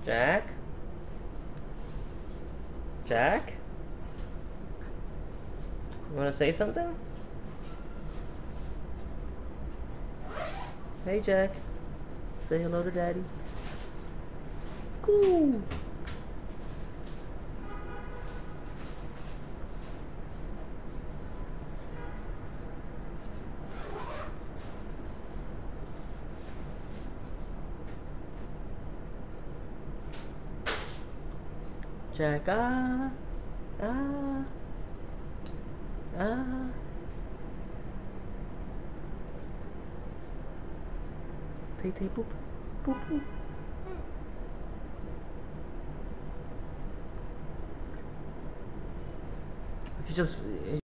Jack? Jack? You wanna say something? Hey Jack. Say hello to Daddy. Cool. Jack, ah, ah, ah. Tay tay boop, boop boop. He just